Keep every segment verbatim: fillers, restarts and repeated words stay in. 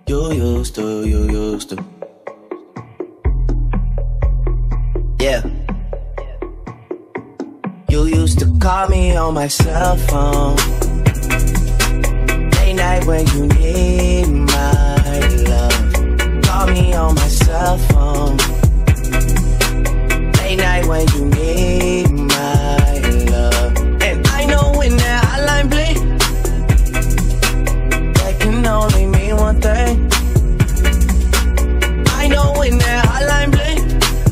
You used to, you used to. Yeah. You used to call me on my cell phone late night when you need my love. Call me on my cell phone late night when you need my love. And I know when that hotline bling, that can only mean one thing. I know when that hotline bling,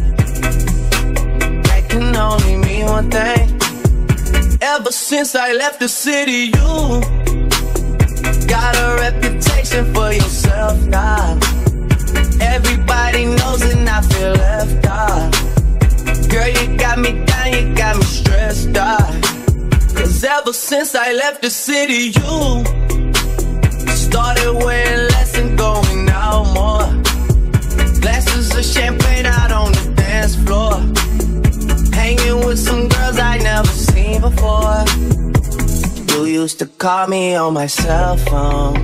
that can only mean one thing. Ever since I left the city, you got a reputation for yourself now. Everybody knows and I feel left out. Girl, you got me down, you got me stressed out. Cause ever since I left the city, you started wearing less and going out more. Glasses of champagne out on the dance floor, hanging with some girls I never seen before. You used to call me on my cell phone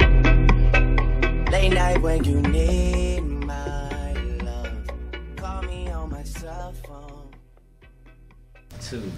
late night when you need my love. Call me on my cell phone. Two.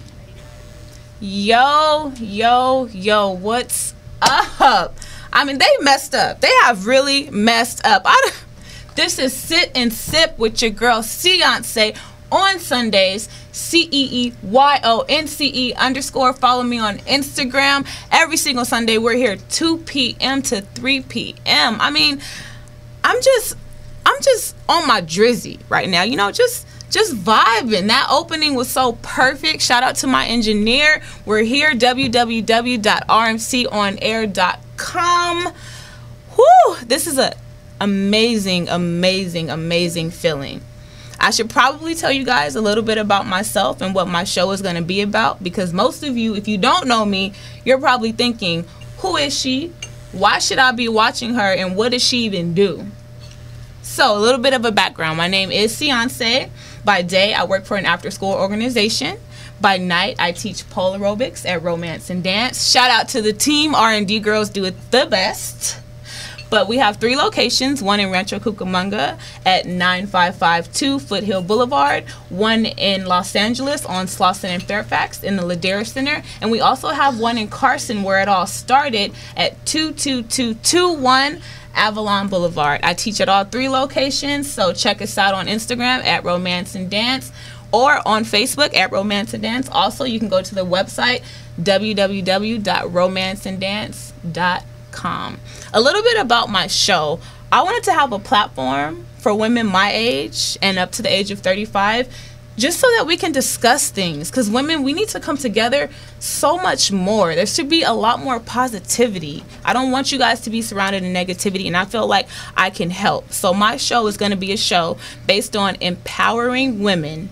Yo, yo, yo, what's up? I mean, they messed up. They have really messed up. I, this is Sit and Sip with your girl, Ciance, on Sundays, C E E Y O N C E underscore. Follow me on Instagram. Every single Sunday, we're here two p m to three p m I mean, I'm just, I'm just on my drizzy right now. You know, just, just vibing. That opening was so perfect. Shout out to my engineer. We're here, w w w dot r m c on air dot com. Whew, this is a amazing, amazing, amazing feeling. I should probably tell you guys a little bit about myself and what my show is going to be about, because most of you, if you don't know me, you're probably thinking, who is she? Why should I be watching her? And what does she even do? So a little bit of a background. My name is Ciance. By day, I work for an after-school organization. By night, I teach pole aerobics at Romance and Dance. Shout out to the team. R and D girls do it the best. But we have three locations, one in Rancho Cucamonga at nine five five two Foothill Boulevard, one in Los Angeles on Slauson and Fairfax in the Ladera Center, and we also have one in Carson where it all started at two two two two one Avalon Boulevard. I teach at all three locations, so check us out on Instagram at Romance and Dance or on Facebook at Romance and Dance. Also, you can go to the website w w w dot romance and dance dot com. Com. A little bit about my show. I wanted to have a platform for women my age and up to the age of thirty-five, just so that we can discuss things, because women, we need to come together so much more. There should be a lot more positivity. I don't want you guys to be surrounded in negativity, and I feel like I can help. So my show is going to be a show based on empowering women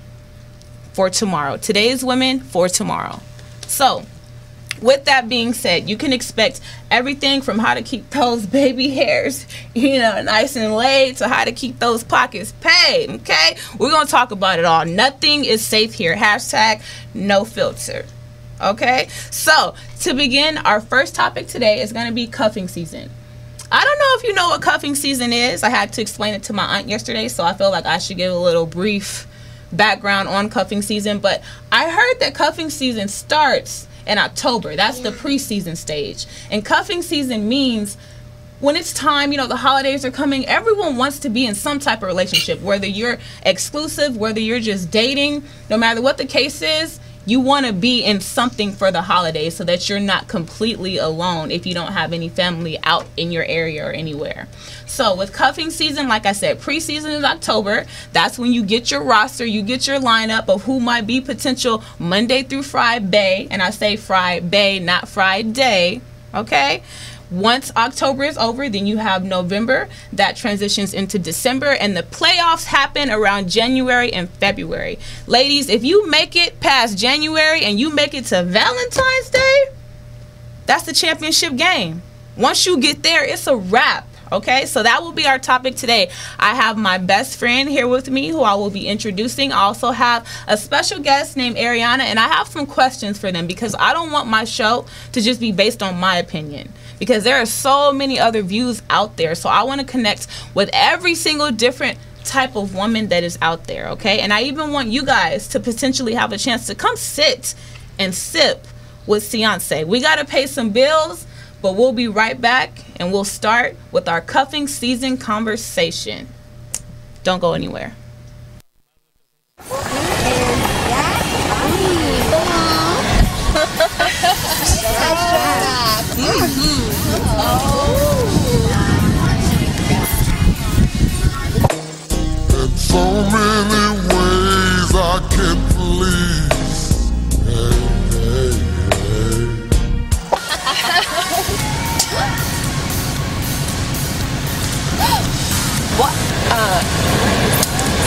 for tomorrow. Today's women for tomorrow. So with that being said, you can expect everything from how to keep those baby hairs, you know, nice and laid, to how to keep those pockets paid, okay? We're going to talk about it all. Nothing is safe here. Hashtag no filter, okay? So, to begin, our first topic today is going to be cuffing season. I don't know if you know what cuffing season is. I had to explain it to my aunt yesterday, so I feel like I should give a little brief background on cuffing season. But I heard that cuffing season starts in October. That's the preseason stage. And cuffing season means when it's time, you know, the holidays are coming, everyone wants to be in some type of relationship, whether you're exclusive, whether you're just dating, no matter what the case is, you want to be in something for the holidays so that you're not completely alone if you don't have any family out in your area or anywhere. So with cuffing season, like I said, preseason is October. That's when you get your roster, you get your lineup of who might be potential Monday through Friday. And I say Friday, not Friday, okay? Once October is over, then you have November. That transitions into December, and the playoffs happen around January and February. Ladies, if you make it past January and you make it to Valentine's Day, that's the championship game. Once you get there, it's a wrap. Okay, so that will be our topic today. I have my best friend here with me who I will be introducing. I also have a special guest named Ariana, and I have some questions for them because I don't want my show to just be based on my opinion. because there are so many other views out there. So I want to connect with every single different type of woman that is out there, okay? And I even want you guys to potentially have a chance to come sit and sip with Ciance. We got to pay some bills, but we'll be right back, and we'll start with our cuffing season conversation. Don't go anywhere. So many ways I can please. Hey, hey, hey. What? Uh.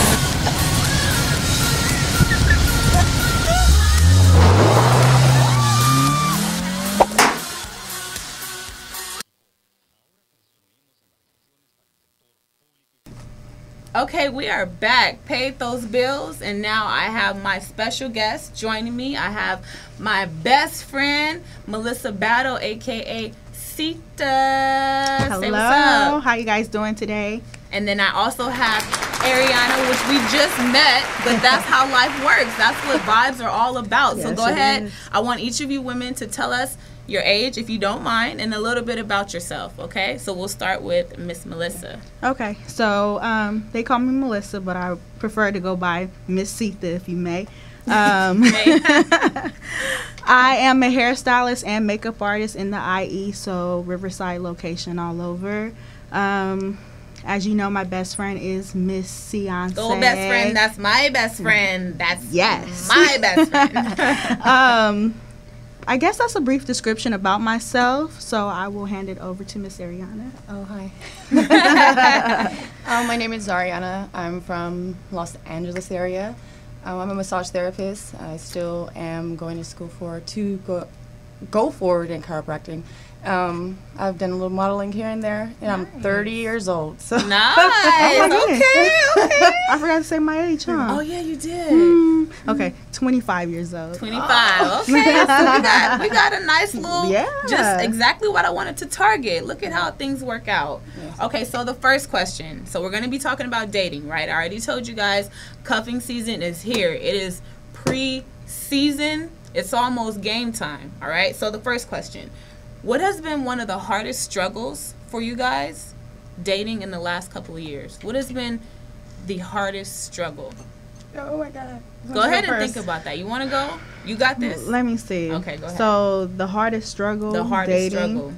Okay, we are back. Paid those bills, and now I have my special guest joining me. I have my best friend, Melissa Battle, aka Sita. Hello. Say what's up. How you guys doing today? And then I also have Ariana, which we just met, but that's how life works. That's what vibes are all about. So Yes, go it ahead. is. I want each of you women to tell us your age, if you don't mind, and a little bit about yourself, okay? So we'll start with Miss Melissa. Okay, so um, they call me Melissa, but I prefer to go by Miss Sita, if you may. Um, I am a hairstylist and makeup artist in the I E, so Riverside location all over. Um, as you know, my best friend is Miss Ciance. Go best friend, that's my best friend. That's Yes. my best friend. um, I guess that's a brief description about myself, so I will hand it over to Miss Ariana. Oh, hi. um, my name is Zariana. I'm from Los Angeles area. Um, I'm a massage therapist. I still am going to school for to go go forward in chiropractic. Um, I've done a little modeling here and there, and I'm thirty years old. So Nice. Oh my goodness. Okay, okay. I forgot to say my age, huh? Oh, yeah, you did. Mm, okay, twenty-five years old. twenty-five. Okay, so we got, we got a nice little, Yeah. just exactly what I wanted to target. Look at how things work out. Yes. Okay, so the first question. So we're going to be talking about dating, right? I already told you guys cuffing season is here. It is pre-season. It's almost game time, all right? So the first question. What has been one of the hardest struggles for you guys dating in the last couple of years? What has been the hardest struggle? Oh my God. Go ahead and think about that. You want to go? You got this? Let me see. Okay, go ahead. So the hardest struggle, The hardest dating, struggle.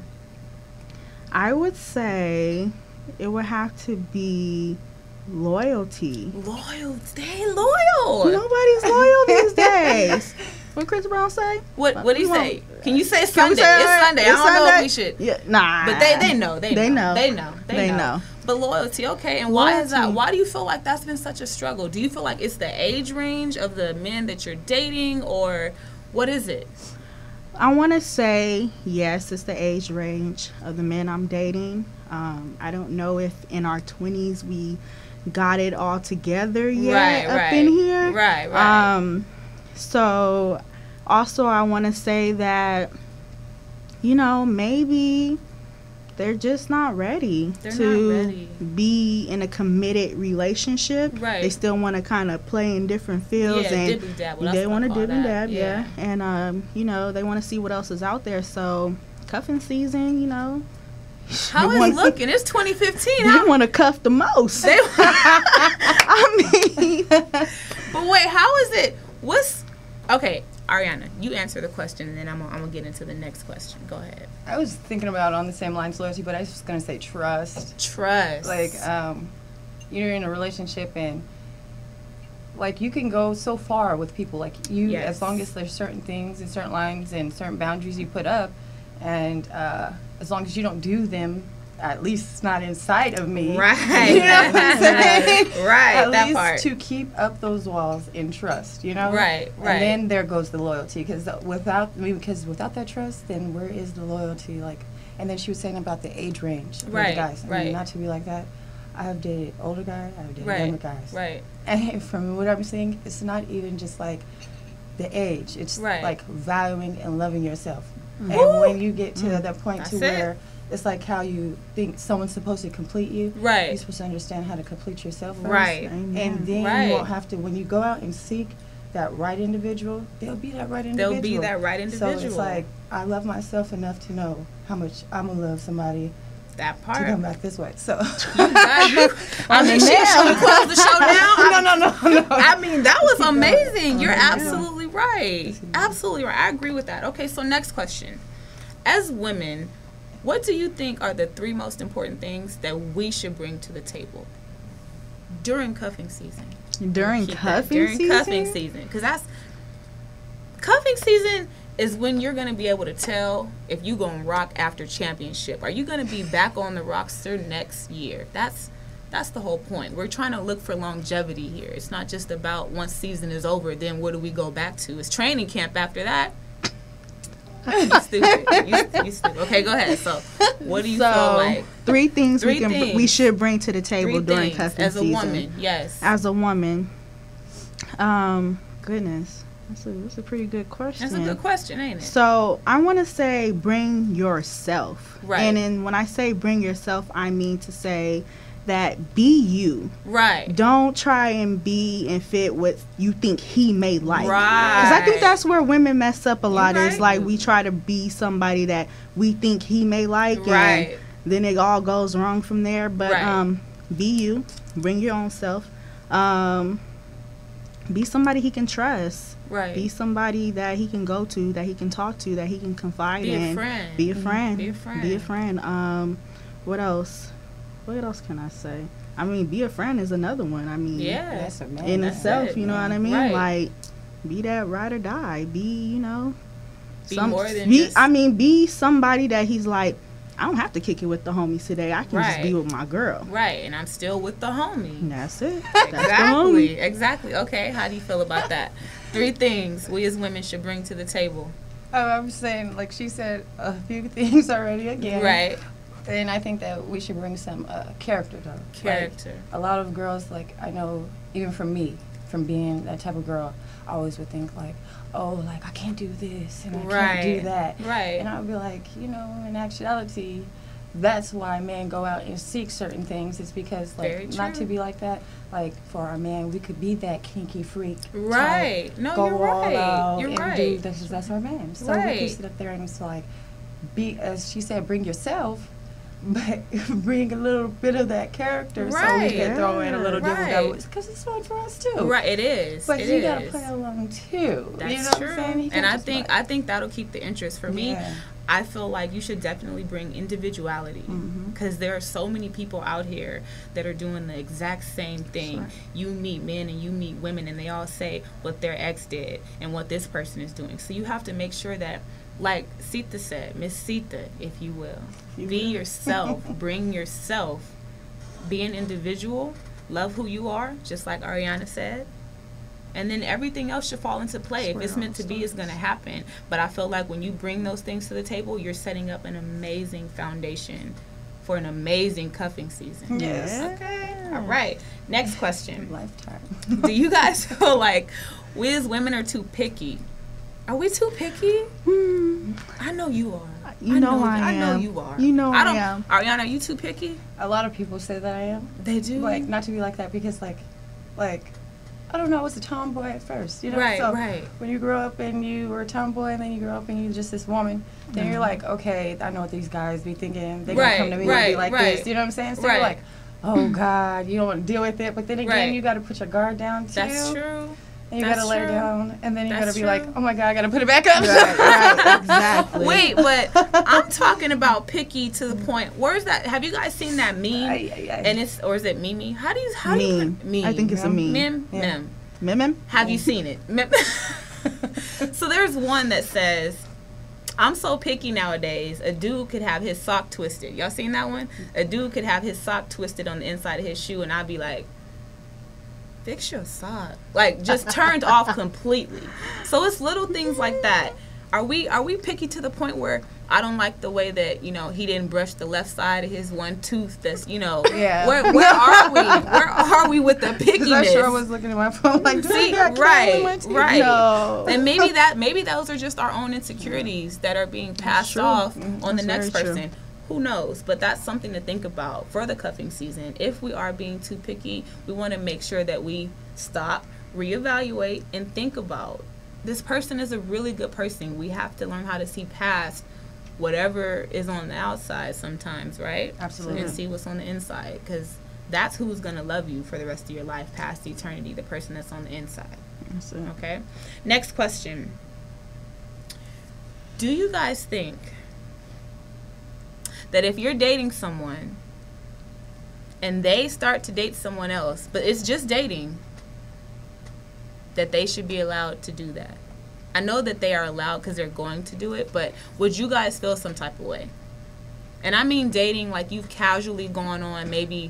I would say it would have to be loyalty. Loyal. Stay loyal. Nobody's loyal these days. What Chris Brown say? What What do you We say? won't- Can you say Can Sunday? we say It's it? Sunday. I It's don't know if Sunday? we should. Yeah, nah. But they they know. They, They know. know. They know. They, They know. know. But loyalty, okay. And why is that? Loyalty. Why do you feel like that's been such a struggle? Do you feel like it's the age range of the men that you're dating, or what is it? I want to say yes, it's the age range of the men I'm dating. Um, I don't know if in our twenties we got it all together yet Right, up right. in here. Right, right. Um, so also I want to say that, you know, maybe they're just not ready They're to not ready. be in a committed relationship. Right. They still want to kind of play in different fields Yeah, and dibby dabble. That's they what I want to call dib and that. dab, yeah. And um, you know, they want to see what else is out there. So cuffing season, you know. How they is wanna- it looking? It's twenty fifteen. They How, want to cuff the most. they, I mean, but wait, how is it? What's okay? Ariana, you answer the question, and then I'm gonna, I'm gonna get into the next question. Go ahead. I was thinking about on the same lines loyalty, but I was just gonna say trust. Trust. Like um, you're in a relationship and like you can go so far with people. Like you, Yes. as long as there's certain things and certain lines and certain boundaries you put up, and uh, as long as you don't do them, at least it's not inside of me. Right. You know what I'm saying? Right, At that least part. to keep up those walls in trust, you know. Right, right. And then there goes the loyalty, because without I mean, because without that trust, then where is the loyalty? Like, and then she was saying about the age range of Right, the guys. I right. mean, not to be like that. I have dated older guys. I have dated Right, younger guys. right. And from what I'm seeing, it's not even just like the age. It's Right. like valuing and loving yourself. And Ooh. when you get to Mm. that point That's to it. where it's like how you think someone's supposed to complete you, Right. you're supposed to understand how to complete yourself first. Right. Amen. And then Right. you won't have to, when you go out and seek that right individual, they'll be that right individual. They'll be that right individual. So it's like, I love myself enough to know how much I'm going to love somebody that to part. come back this way. So, God, you- I mean, should, should we close the show now? no, no, no, no. I mean, that was amazing. You're Yeah. absolutely right. Absolutely right. I agree with that. Okay, so next question. As women, what do you think are the three most important things that we should bring to the table during cuffing season? During Keep that. cuffing During season? cuffing season. Because that's... Cuffing season is when you're going to be able to tell if you're going to rock after championship. Are you going to be back on the roster next year? That's that's the whole point. We're trying to look for longevity here. It's not just about once season is over, then where do we go back to? It's training camp after that. You stupid. You, you stupid. Okay, go ahead. So, what do you so, feel like? Three things Three we can things. we should bring to the table Three during things cuffing as a season. woman. Yes. As a woman, um, goodness, that's a that's a pretty good question. That's a good question, ain't it? So I want to say bring yourself. Right. And then when I say bring yourself, I mean to say that be you. Right. Don't try and be and fit what you think he may like. Right. Because I think that's where women mess up a lot. You're Is right. like we try to be somebody that we think he may like. Right. And then it all goes wrong from there. But Right. um, be you. Bring your own self. Um, be somebody he can trust. Right. Be somebody that he can go to, that he can talk to, that he can confide Be a in. friend. Be a friend. Be a friend. Be a friend. Um, what else? What else can I say? I mean, be a friend is another one. I mean, Yeah. That's a man. in That's itself, it, you know man. what I mean? Right. Like, be that ride or die. Be, you know, Be more than be, just- I mean, be somebody that he's like, I don't have to kick it with the homies today. I can just Right. be with my girl. Right, and I'm still with the homie. And that's it. That's the Exactly, homie. exactly. Okay, how do you feel about that? Three things we as women should bring to the table. Oh, I'm saying, like she said a few things already again. Right, And I think that we should bring some uh, character, though. character. Like, a lot of girls, like, I know, even from me, from being that type of girl, I always would think, like, oh, like, I can't do this, and I Right. can't do that. Right. And I would be like, you know, in actuality, that's why men go out and seek certain things. It's because, Very like, not true. to be like that. Like, for our man, we could be that kinky freak. type, Right. No, go you're all right. out You're and right. do this. That's our man. So we Right. can sit up there and it's like, be, as she said, bring yourself, but bring a little bit of that character so we Right. can throw in a little Right. different devil. Because it's fun for us, too. Right, it is. But it you gotta is. play along, too. That's you know true. what I'm saying? You And can't I just think like- I think that'll keep the interest for me. Yeah. I feel like you should definitely bring individuality Mhm. because there are so many people out here that are doing the exact same thing. Sure. You meet men and you meet women and they all say what their ex did and what this person is doing. So you have to make sure that, like Sita said, Miss Sita, if you will, You be will. yourself, bring yourself, be an individual, love who you are, just like Ariana said. And then everything else should fall into play. If Swear it's on meant to be, it's going to happen. But I feel like when you bring those things to the table, you're setting up an amazing foundation for an amazing cuffing season. Yes. Okay. All right. Next question. Lifetime. Do you guys feel like we as women are too picky? Are we too picky? Hmm. I know you are. You know I I know am. you are. You know I I don't, am. Ariana, are you too picky? A lot of people say that I am. They do. Like, not to be like that because, like, like, I don't know, I was a tomboy at first, you know? Right, so right. when you grow up and you were a tomboy and then you grow up and you're just this woman, then you're like, okay, I know what these guys be thinking. They're Right, going to come to me and right, be like right. this, you know what I'm saying? So Right. you're like, oh, God, you don't want to deal with it. But then again, Right. you got to put your guard down, too. That's true. And you That's got to let it true. down. And then you got That's to be true. like, oh, my God, I got to put it back up. Right, right, exactly. Wait, but I'm talking about picky to the point. Where's that? Have you guys seen that meme? Ay, ay, ay. And it's or is it Mimi? How do you how do you Meme. put- meme? I think it's a meme. Meme. Yeah. Meme. Mimim? Have you seen it? Mem- so there's one that says, I'm so picky nowadays. A dude could have his sock twisted. Y'all seen that one? A dude could have his sock twisted on the inside of his shoe, and I'd be like, fix your sock. Like, just turned off completely. So it's little things like that. Are we are we picky to the point where I don't like the way that, you know, he didn't brush the left side of his one tooth? That's, you know, Yeah. where where are we? Where are we with the pickiness? I sure was looking at my phone like, do See, I got right, Kale in my teeth? right. No. And maybe that maybe those are just our own insecurities that are being passed true. off Mm, on the that's next very person. Who knows? But that's something to think about for the cuffing season. If we are being too picky, we want to make sure that we stop, reevaluate, and think about, this person is a really good person. We have to learn how to see past whatever is on the outside sometimes, right? Absolutely. And see what's on the inside, because that's who's going to love you for the rest of your life, past eternity, the person that's on the inside. That's it. Okay? Next question. Do you guys think that if you're dating someone and they start to date someone else, but it's just dating, that they should be allowed to do that? I know that they are allowed because they're going to do it, but would you guys feel some type of way? And I mean dating like you've casually gone on maybe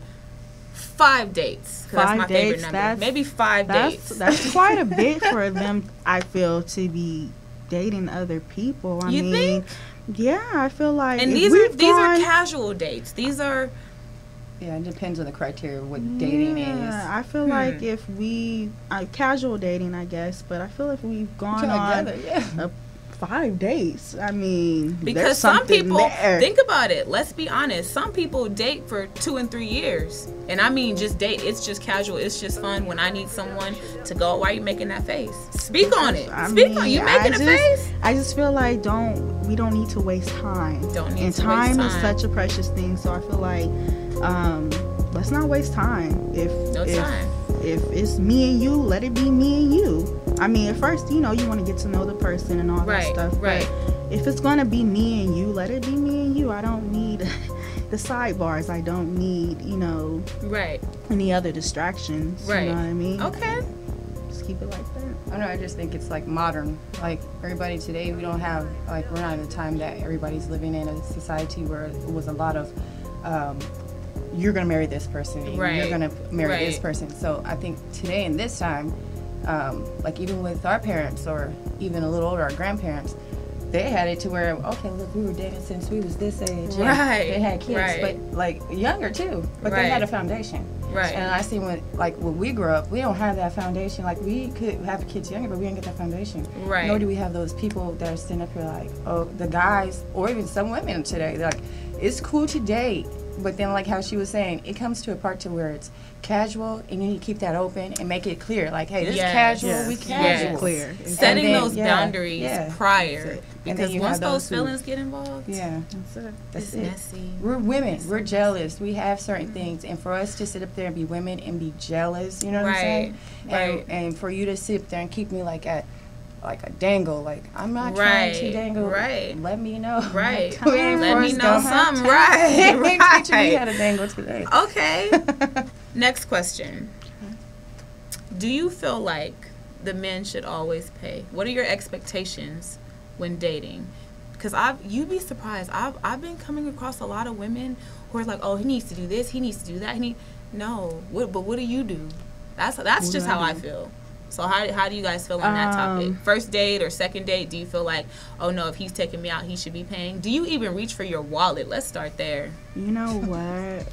five dates. 'Cause that's Five my favorite dates, number. that's- Maybe five That's dates. that's quite a bit for them, I feel, to be dating other people. I You mean, think? yeah, I feel like And if these are we've these are gone- casual dates. These are Yeah, it depends on the criteria of what dating yeah, is. I feel Hmm. like if we uh, casual dating, I guess, but I feel if we've gone on Together, yeah. uh, five dates, I mean, because there's some something people there. think about it. Let's be honest. Some people date for two and three years, and I mean just date. It's just casual. It's just fun. When I need someone to go, why are you making that face? Speak on it. I Speak mean, on. You I making a just, face? I just feel like don't we don't need to waste time. Don't need and to time waste is time. such a precious thing. So I feel like um, let's not waste time. If No if, time. if it's me and you, let it be me and you. I mean, at first, you know, you want to get to know the person and all Right, that stuff. right. But if it's gonna be me and you, let it be me and you. I don't need the sidebars. I don't need, you know, Right. any other distractions. Right. You know what I mean? Okay. Just keep it like that. I don't know, I just think it's like modern. Like everybody today, we don't have, like we're not in the time that everybody's living in a society where it was a lot of, um, you're gonna marry this person, and Right. you're gonna marry this Right. person. So I think today in this time, um, like even with our parents or even a little older, our grandparents, they had it to where, okay, look, we were dating since we was this age. and Right, They had kids, right. but like younger too, but Right. they had a foundation. Right. And I see when, like, when we grew up, we don't have that foundation. Like, we could have kids younger, but we didn't get that foundation. Right. Nor do we have those people that are sitting up here like, oh, the guys, or even some women today, they're like, it's cool to date. But then, like how she was saying, it comes to a part to where it's casual, and you need to keep that open and make it clear. Like, hey, this Yes. is casual, Yes. we Yes. casual. Clear. Setting And then- those yeah, boundaries yeah. prior, And then because you once have those those who- feelings get involved, Yeah. That's it. That's it's it. messy. We're women. We're jealous. We have certain things, and for us to sit up there and be women and be jealous, you know what Right, I'm saying? right. And, and for you to sit up there and keep me like at, like a dangle, like I'm not Right, trying to dangle. right. Let me know. Right. We ain't Let me forced, know don't have something. time. Right, Teaching me right. how to dangle today. Okay. Next question. Do you feel like the men should always pay? What are your expectations when dating? Because I've you'd be surprised. I've I've been coming across a lot of women who are like, oh, he needs to do this, he needs to do that. He need, no, what, but what do you do? That's that's What just do I how I do? feel. So how how do you guys feel on that topic? Um, First date or second date? Do you feel like, oh no, if he's taking me out, he should be paying? Do you even reach for your wallet? Let's start there. You know what?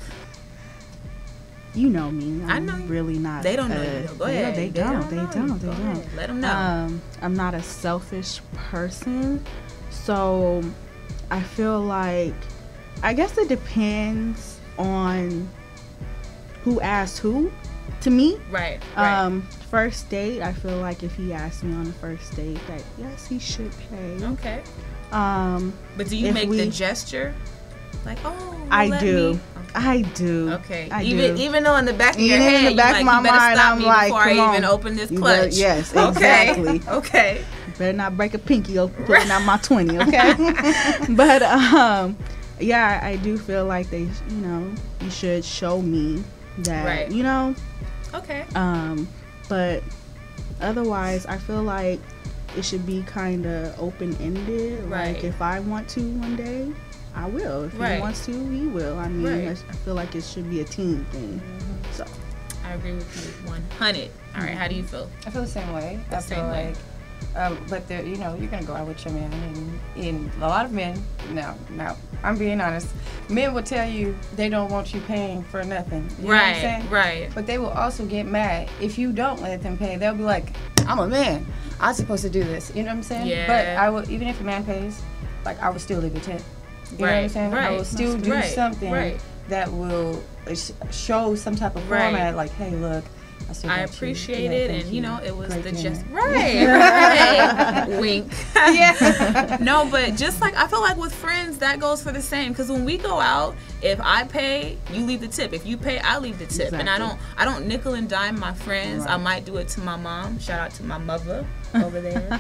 You know me. I'm I know you. really not. They don't know uh, you. Go yeah, ahead. They don't. They know don't. you. They Go don't. ahead. Let them know. Um, I'm not a selfish person, so I feel like I guess it depends on who asked who. To me, right. Right. um, first date, I feel like if he asked me on the first date, that yes, he should pay. okay. Um, But do you if make we- the gesture? Like, oh, I let do. me- I do. Okay. I even do. even though in the back of your Even in head, the you back like, of my you better mind, stop I'm me like, before I come even on. open this You better- clutch. yes, Okay. exactly. Okay. Better not break a pinky over pulling out my twenty, okay? But um, yeah, I do feel like they, you know, you should show me that, Right. you know. Okay. Um, but otherwise, I feel like it should be kind of open ended. Right. Like if I want to one day, I will. If Right. he wants to, he will. I mean, Right. I, I feel like it should be a team thing. So I agree with you one hundred. All right. How do you feel? I feel the same way. The I same feel way. like Um, but there, you know, you're gonna go out with your man, and, and a lot of men, no, no, I'm being honest, men will tell you they don't want you paying for nothing. You know right, what I'm saying? right. But they will also get mad if you don't let them pay. They'll be like, I'm a man, I'm supposed to do this. You know what I'm saying? Yeah. But I will, even if a man pays, like I will still leave a tip. You know what I'm Right, saying? right. I will still do Right, something right. that will uh, sh- show some type of Right. format, like, hey, look. I, still I got you. appreciate Yeah, it, thank and you know, it was Great the dinner. just right, right. Wink. Yeah. No, but just like I feel like with friends, that goes for the same. Because when we go out, if I pay, you leave the tip. If you pay, I leave the tip. And I don't, I don't nickel and dime my friends. Right. I might do it to my mom. Shout out to my mother over there.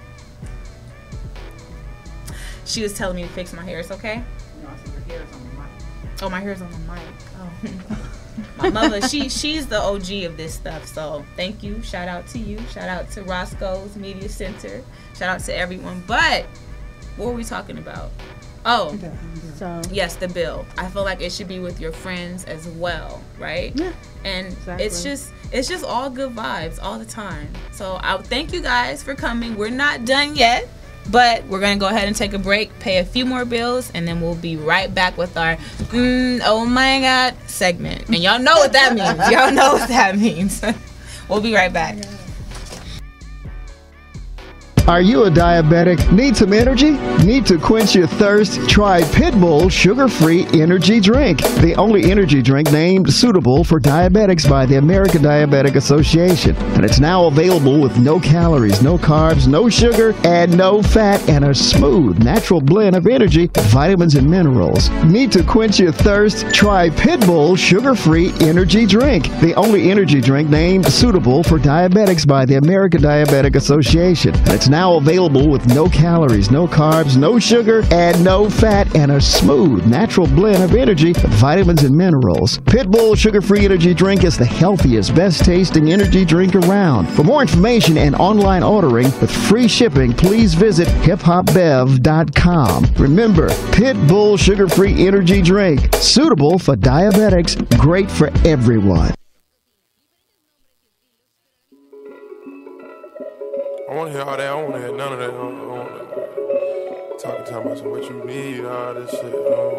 She was telling me to fix my hair. It's okay. No, I said your hair is on the mic. Oh, my hair's on the mic. Oh. My mother, she she's the O G of this stuff. So thank you. Shout out to you. Shout out to Roscoe's Media Center. Shout out to everyone. But what were we talking about? Oh, So yes, the bill. I feel like it should be with your friends as well, right? Yeah, And exactly. it's just it's just all good vibes all the time. So I thank you guys for coming. We're not done yet. But we're going to go ahead and take a break, pay a few more bills, and then we'll be right back with our mm, oh my God segment. And y'all know what that means. Y'all know what that means. We'll be right back. Are you a diabetic? Need some energy? Need to quench your thirst? Try Pitbull Sugar-Free Energy Drink, the only energy drink named suitable for diabetics by the American Diabetic Association. And it's now available with no calories, no carbs, no sugar, and no fat, and a smooth, natural blend of energy, vitamins, and minerals. Need to quench your thirst? Try Pitbull Sugar-Free Energy Drink, the only energy drink named suitable for diabetics by the American Diabetic Association. And it's now now available with no calories, no carbs, no sugar, and no fat, and a smooth, natural blend of energy, vitamins, and minerals. Pitbull Sugar-Free Energy Drink is the healthiest, best-tasting energy drink around. For more information and online ordering with free shipping, please visit hip hop bev dot com. Remember, Pitbull Sugar-Free Energy Drink, suitable for diabetics, great for everyone. I want to hear all that. I don't want to hear none of that. I don't, I don't want to talking talking about some what you need, all this shit.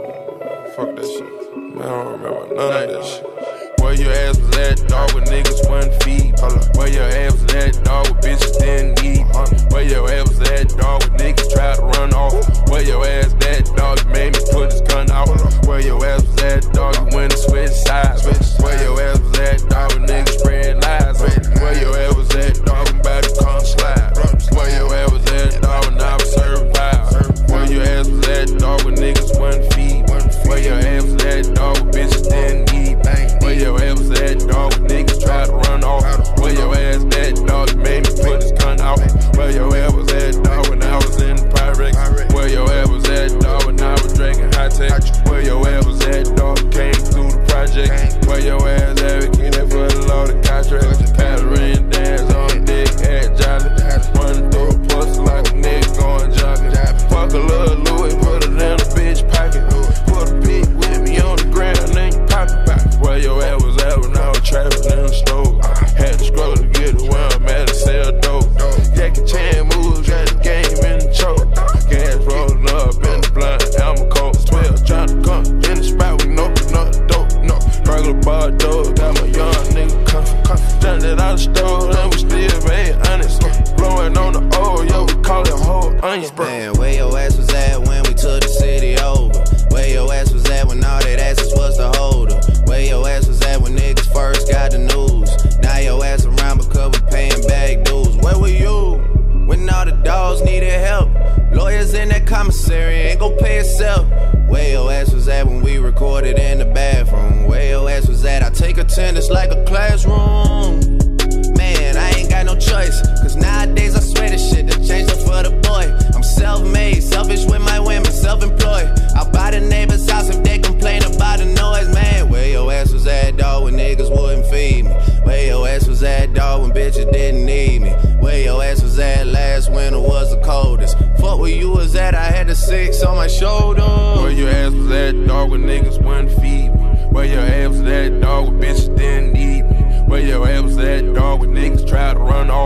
Oh, fuck that shit. Man, I don't remember none of that shit. Where your ass was at, dog, with niggas wasn't feed. Where your ass was at, dog, with bitches didn't eat. Where your ass was at, dog, with niggas tried to run off. Where your ass at, dog, you made me put his gun out. Where your ass was at, dog, you went and switched sides. Where your ass was at, dog, with niggas spread lies. Where your ass was at, dog, I'm about to come slide. Where your ass was at, dog, when I was serving vibe. Where your ass was at, dog, with niggas wasn't feed. Where your ass was at, dog, with bitches didn't eat. Where your ass was at, dog, with niggas tried to run off. Where your ass at, dog, you made me put his gun out. Where your ass was at, dog, when I was in the Pyrex. Where your ass was at, dog, when I was drinking high tech. Where your ass was at, dog, came through the project. Where your ass advocated for the law, the contract. Pattern dance on dick, head jolly. Running through a pussy like a nigga going jogging. Fuck a little Louis, put it in a bitch pocket. Put a pic with me on the ground, then you pop it. Where your ass was at when I was trapping in the store. Had to scroll to get to where I'm at to sell dope. Jackie Chan moves, got the game in the choke. Gas rolling up in the blunt, I'm a cold twelve. Trying to come in the spot with no, no dope, no. Regular bar dope, got my young nigga come, come. Jumped it out the stove, and we still made honest. Blowing on the old, yo, we call it whole onion. Man, where your ass was at when we took the city over? Where your ass was at when all that asses was the holder? Where your ass was at when niggas first got the news? Now your ass around because we paying back dues. Where were you when all the dogs needed help? Lawyers in that commissary ain't gon' pay itself. Where your ass was at when we recorded in the bathroom? Where your ass was at? I take attendance like a classroom. Man, I ain't got no choice, cause nowadays I swear this shit that changed up for the boy. I'm self-made, selfish with my women, self-employed. I'll buy the neighbor's house if they complain about the noise, man. Where your ass was at, dog, when niggas wouldn't feed me? Where your ass was at, dog, when bitches didn't need me? Where your ass was at last winter was the coldest? Fuck where you was at, I had the six on my shoulder. Where your ass was at, dog, when niggas wouldn't feed me? Where your ass was at, dog, when bitches didn't need me? Where your ass was at, dog, when niggas tried to run off?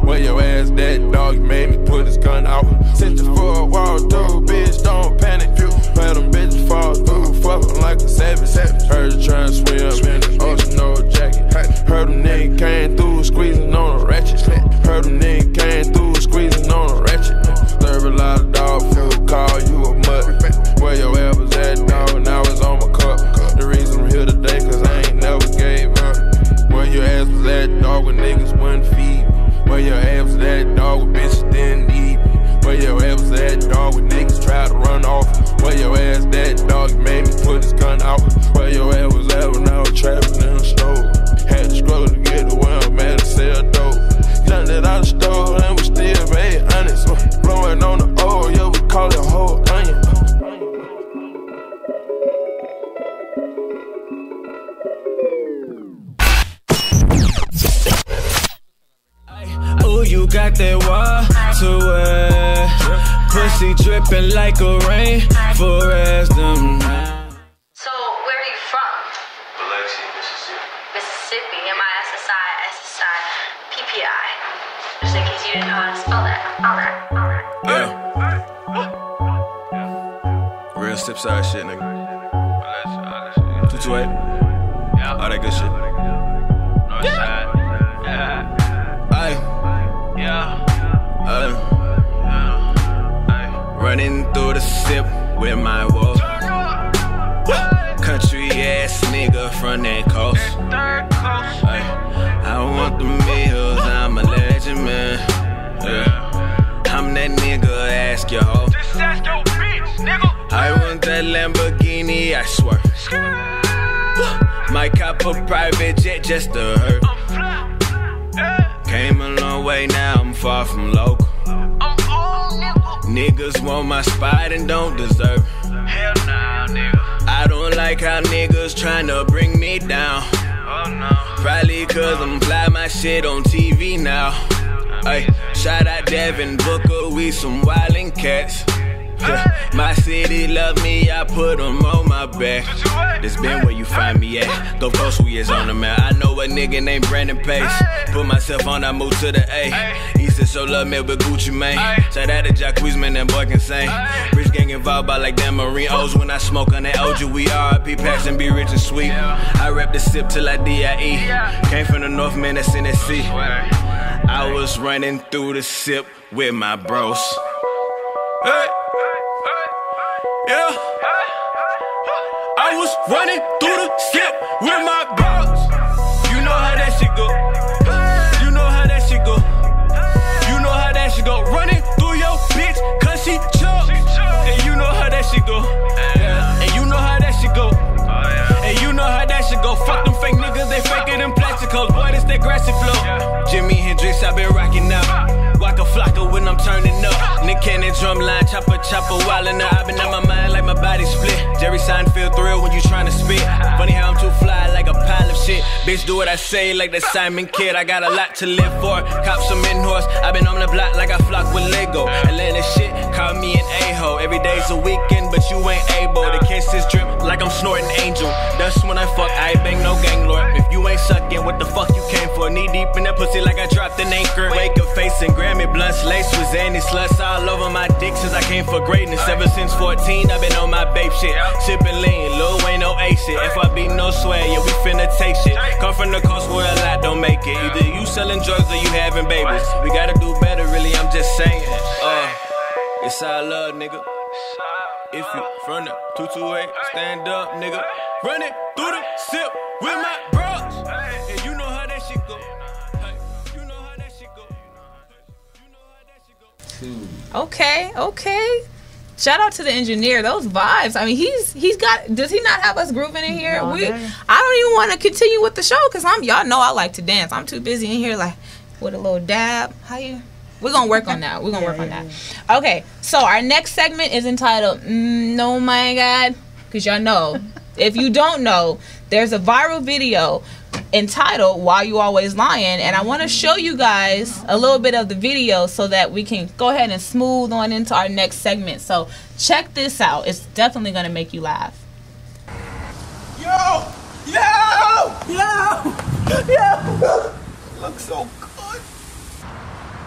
Where your ass that dog, you made me put his gun out. Set you for a walk through, bitch, don't panic. Where them bitches fall through, fuck 'em like a savage. Heard you tryna swim in the ocean, no jacket. Heard them niggas came through, squeezing on a ratchet. Heard them niggas came through, squeezing on a ratchet. Serve a lot of dog food, call you a mutt. Where your ass was at, dog, now it's on my cup. The reason I'm here today, cause I ain't never gave up. Where your ass was at, dog, when niggas wouldn't feed me. Where your ass was at, dog, when bitches didn't need me. Where your ass was at, dog, when niggas tried to run off. Where your ass that, dog, you made me put his gun out. Where your ass was at when I was trapping in the store. Had to struggle to get to where I'm at to sell dope. Jumped it out the store and we still made honest. Blowing on the oil, yeah, we call it whole onion. Ooh, you got that water, pussy dripping like a rain forest. Um. So, where are you from? Biloxi, Mississippi. Mississippi, M I S S I, S S I, P P I. Just in case you didn't know how to spell that. Alright, alright. Yeah. Real sip side shit, nigga. two two eight. Yeah. All that good shit. Northside. Yeah. Aye. Yeah. Uh, yeah. Running through the sip with my wolf. Country ass nigga from that coast. Ay, I want the meals, I'm a legend, man. Yeah. I'm that nigga, ask your hoe. I want that Lamborghini, I swear. Might cop a private jet just to hurt. Came a long way, now I'm far from local. Niggas want my spot and don't deserve it. Hell nah, nigga. I don't like how niggas tryna bring me down. Oh no. Probably cause I'm fly my shit on T V now. Ay, shout out Devin Booker, we some wildin' cats. Yeah, my city love me, I put them on my back. This been where you find me at. Go Coast, we is on the map. I know a nigga named Brandon Pace. Put myself on, I move to the A. East is so love me with Gucci Mane. Shout out to Jacquees, that boy can sing. Rich gang involved by like them Marine O's. When I smoke on that O G, we R I P packs and be rich and sweet. I rep the sip till I D I E. Came from the North, man, that's in that sea. I was running through the sip with my bros. Hey. Yeah, I was running through the sip with my bros. You know how that shit go. You know how that shit go. You know how that shit go. Running through your bitch, cause she choked. And you know how that shit go. And you know how that shit go. And you know how that shit go. Fuck them fake niggas, they faker than plasticos. Boy, this that grassy flow. Jimi Hendrix, I been rocking out. Waka Flocka when I'm turning up. Nick Cannon, drumline, chopper, chopper, wildin' up. I been on my mind like my body split. Jerry Seinfeld thrill when you tryna spit. Funny how I'm too fly like a pile of shit. Bitch, do what I say like the Simon Kid. I got a lot to live for. Cop some in-horse. I been on the block like I flock with Lego. Atlanta shit, call me an a-hole. Every day's a weekend, but you ain't able to catch this drip like I'm snorting Angel. Dust when I fuck, I ain't bang no gang lord. If you ain't sucking, what the fuck you came for? Knee deep in that pussy like I dropped an anchor. Wake up facing Grammy blunts, lace with Zanny sluts all over my dick since I came for greatness. Ever since fourteen, I've been on my babe shit. Sippin' lean, Lil Wayne no A shit. F I B no swear, yeah we finna take shit. Come from the coast where a lot don't make it. Either you selling drugs or you having babies. We gotta do better, really, I'm just saying. Uh, it's all love, nigga. If you from the two two eight, stand up, nigga. Run it through the sip with my bros. And you know how that shit go. You know how that shit go. You know how that shit go. Okay, okay. Shout out to the engineer. Those vibes. I mean, he's he's got. Does he not have us grooving in here? No, we. no. I don't even want to continue with the show because I'm. Y'all know I like to dance. I'm too busy in here like with a little dab. How you? We're gonna work on that. We're gonna yeah, work on yeah, that. Yeah. Okay. So our next segment is entitled mm, "Oh My God," because y'all know. If you don't know, there's a viral video entitled "Why You Always Lying," and I want to show you guys a little bit of the video so that we can go ahead and smooth on into our next segment. So check this out. It's definitely gonna make you laugh. Yo! Yo! Yo! Yo! Looks so good.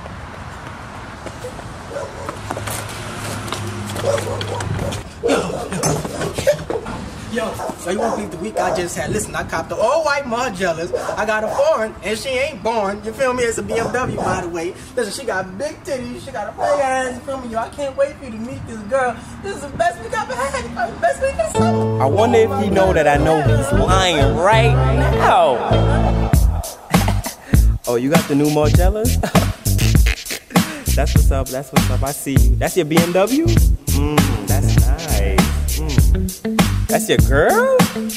Yo, so you won't believe the week I just had. Listen, I copped the all white Margielas. I got a foreign, and she ain't born. You feel me? It's a B M W, by the way. Listen, she got big titties. She got a big ass. You feel me? Yo, I can't wait for you to meet this girl. This is the best week I've ever had. It's the best week of the summer. I wonder if he know that I know he's lying right now. Oh, you got the new Margellas? That's what's up, that's what's up, I see you. That's your B M W? Mmm, that's nice. Mm. That's your girl?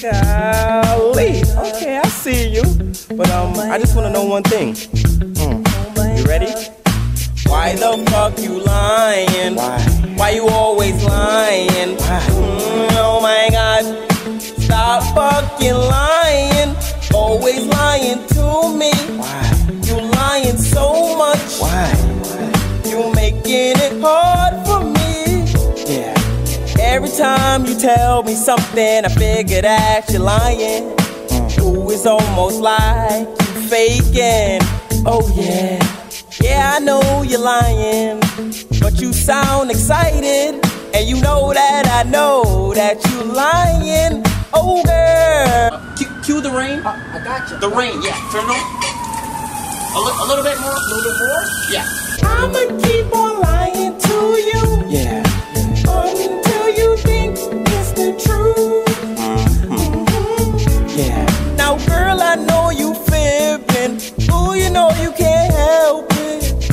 Golly. Okay, I see you. But um, I just want to know one thing. Mm. You ready? Why the fuck you lying? Why? Why you always lying? Why? Mm, oh my God. Stop fucking lying. Always lying to me. Why? You lying so much. Why? You making it hard for me. Yeah. Every time you tell me something, I figure that you're lying. Mm. Ooh, it's almost like you faking. Oh yeah. Yeah, I know you're lying, but you sound excited, and you know that I know that you lying. Oh girl. Uh, cue, cue the rain. Uh, I got you. The rain, yeah. Turn on. A, li a little bit more. A little bit more. Yeah. I'ma keep on lying to you. Yeah. Until you think it's the truth. Mm-hmm. Mm-hmm. Yeah. Now, girl, I know you fibbing. Ooh, you know you can't help it.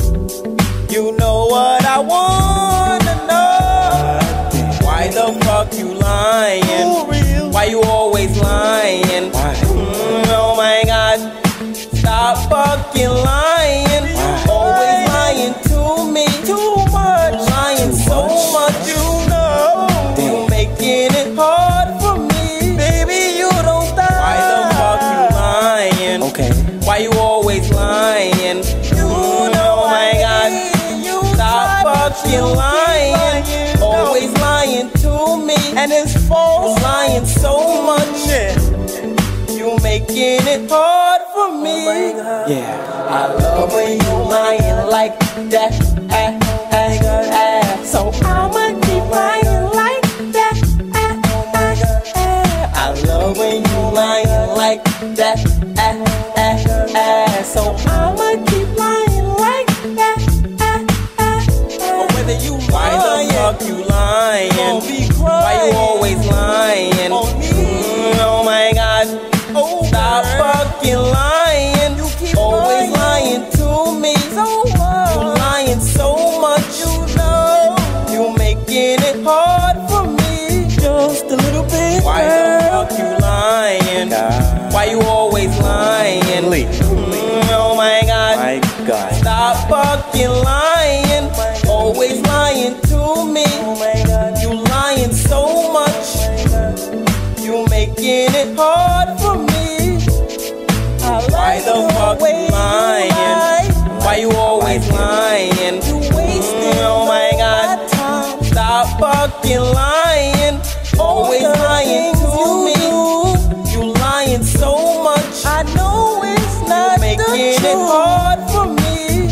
You know what I wanna know. Why the fuck you lying? Why you always lying? Mm, oh my God. Stop fucking lying. Always lying to me. Too much. Lying so much. You know. You making it hard for me. Baby, you don't stop. Why the fuck you lying? Okay. Why you always lying? You know, my God. Stop fucking lying. Always lying to me. And it's false. Lying so much. You making it hard for me. Oh yeah, I love when you lying like that. Ah, ah, ah. So I'ma keep lying like that. Ah, ah, ah. I love when you lying like that. Ah, ah, ah. So I'ma keep lying like that. Ah, ah, ah. But whether you lying, why the fuck you lying? Why you always lying? Mm, oh my God. Oh, stop fucking lying. You keep always lying. lying to me. So much. You lying so much. You know. You making it hard for me. Just a little bit. Why the fuck you lying? God. Why you always lying? Mm, oh my God. My God. Stop fucking lying. Always lying to me. Oh my God. You lying so much. You making it hard for me. Why the fuck you lying? Why you always lying? You wasting oh my God. Stop fucking lying. Always lying to me. You lying so much. I know it's not making it hard for me.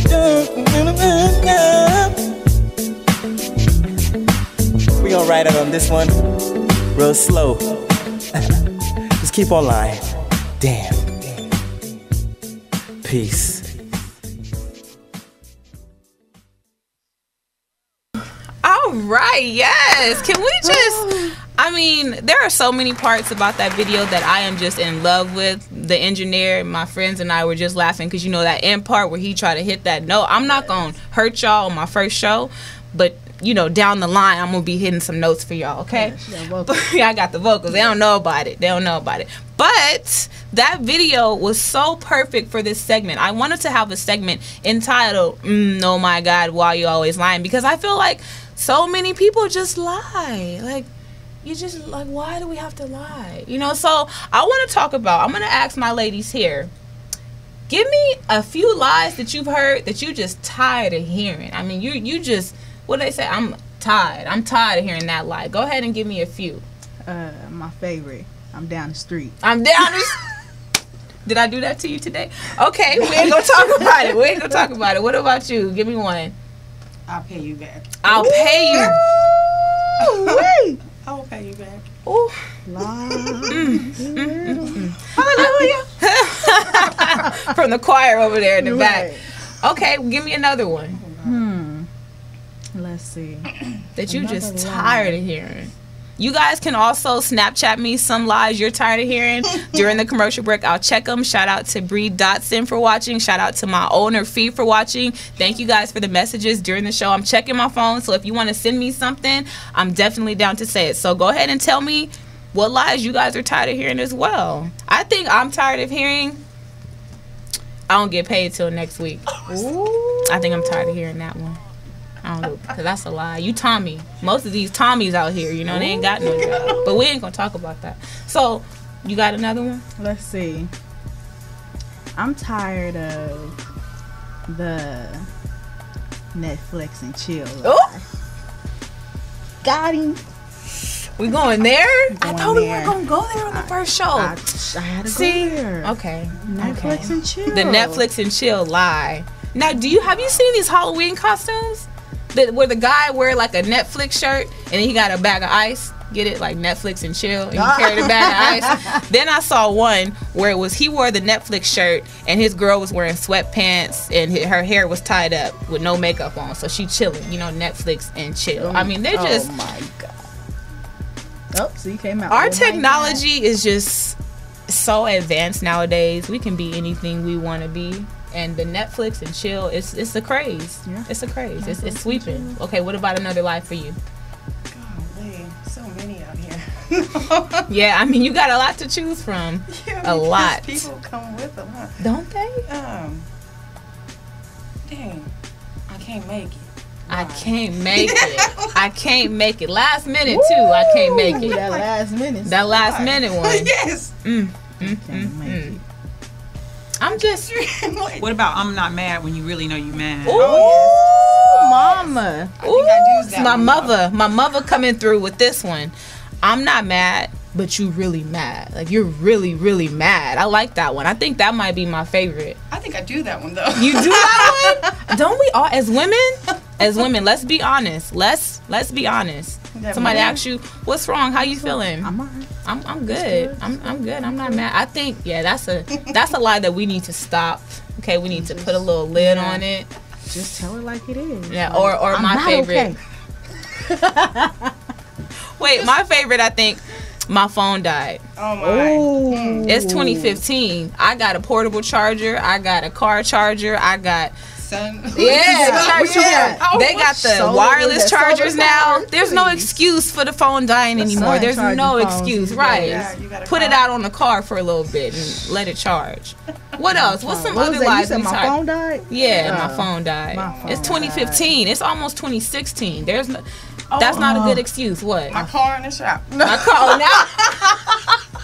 We gonna ride it on this one real slow. Just keep on lying. Damn. Peace. All right, yes. Can we just, I mean, there are so many parts about that video that I am just in love with. The engineer, my friends and I were just laughing because, you know, that end part where he tried to hit that note. I'm not going to hurt y'all on my first show, but, you know, down the line, I'm going to be hitting some notes for y'all, okay? Yeah, yeah, I got the vocals. They don't know about it. They don't know about it. But that video was so perfect for this segment. I wanted to have a segment entitled, mm, oh my God, why you always lying? Because I feel like so many people just lie. Like, you just, like, why do we have to lie? You know, so I want to talk about, I'm going to ask my ladies here, give me a few lies that you've heard that you just tired of hearing. I mean, you you just, what do they say? I'm tired. I'm tired of hearing that lie. Go ahead and give me a few. Uh, my favorite. I'm down the street. I'm down the street. Did I do that to you today? Okay, we ain't gonna talk about it. We ain't gonna talk about it. What about you? Give me one. I'll pay you back. I'll pay you. I will pay you back. Ooh. Hallelujah. From the choir over there in the Right. back. Okay, give me another one Hmm. Let's see. that you just Another lie. tired of hearing. You guys can also Snapchat me some lies you're tired of hearing during the commercial break. I'll check them. Shout out to Bree Dotson for watching. Shout out to my owner Fee for watching. Thank you guys for the messages during the show. I'm checking my phone, so if you want to send me something, I'm definitely down to say it. So go ahead and tell me what lies you guys are tired of hearing as well. I think I'm tired of hearing I don't get paid till next week. Ooh. I think I'm tired of hearing that one. I don't know, because that's a lie. You Tommy. Most of these Tommies out here, you know, they ain't got no job. But we ain't going to talk about that. So, you got another one? Let's see. I'm tired of the Netflix and chill. Oh, got him. we going there? I Going thought we there. were going to go there on the first show. I, I had to See? go there. Okay. Netflix okay. and chill. The Netflix and chill lie. Now, do you have you seen these Halloween costumes? That where the guy wear like a Netflix shirt and then he got a bag of ice. Get it? Like Netflix and chill. And he carried a bag of ice. Then I saw one where it was he wore the Netflix shirt and his girl was wearing sweatpants and hi- her hair was tied up with no makeup on. So she chilling. You know, Netflix and chill. I mean, they're just... Oh, my God. Oh, so you came out. Our Oh, my technology is just so advanced nowadays. We can be anything we want to be. And the Netflix and chill, it's it's a craze. Yeah. It's a craze. It's, it's sweeping. Okay, what about another life for you? Golly, so many out here. Yeah, I mean, you got a lot to choose from. Yeah, A because lot. People come with them, huh? Don't they? Um, dang, I can't make it. I can't make it. I can't make it. Last minute, too, I can't make Ooh, it. that last minute. That last minute one. Yes. Mm, mm, Can't mm, make mm. it. I'm just... What about I'm not mad when you really know you mad? Ooh, Mama. I think I used Ooh, that my one, mother, my mother coming through with this one. I'm not mad, but you really mad. Like you're really, really mad. I like that one. I think that might be my favorite. I think I do that one though. You do that one? Don't we all, as women? As women, let's be honest. Let's let's be honest. That Somebody man. asks you, "What's wrong? How you feeling?" I'm all right. I'm I'm good. I'm I'm good. I'm not mad. I think yeah, that's a that's a lie that we need to stop. Okay, we need to put a little lid Yeah. on it. Just tell it like it is. Yeah, Like, or or I'm my not favorite. okay. Wait, my favorite. I think my phone died. Oh my. Ooh. It's twenty fifteen. I got a portable charger. I got a car charger. I got Son. yeah. What you got? They got the Solar- wireless is that chargers solar now. powered? There's no Please. excuse for the phone dying The anymore. sun There's charging no phones excuse, these right? days. Yeah, you got a Put it car. out on the car for a little bit and let it charge. What else? What's some What was other that? You lies said we my tired- phone died? Yeah, Uh, my phone died. my phone It's twenty fifteen. It's almost twenty sixteen. There's no. That's not a good excuse. What? My car in the shop. My car now.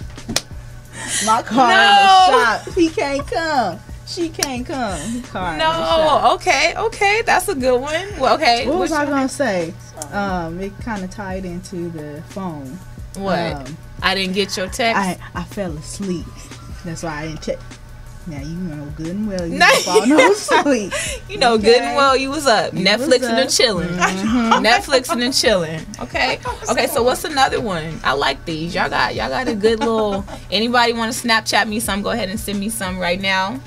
My car No. in the shop. He can't come. She can't come. He car in the shop. No. Okay. Okay. That's a good one. Well, okay. What was Which I one? gonna say? Um, it kind of tied into the phone. What? Um, I didn't get your text. I I fell asleep. That's why I didn't check. Now you know good and well you No, didn't fall no sleep. You know good and well you was up. You Netflix was and then up. chilling. Netflix and then chilling. Okay. Okay, so what's another one? I like these. Y'all got y'all got a good little anybody want to Snapchat me some, go ahead and send me some right now.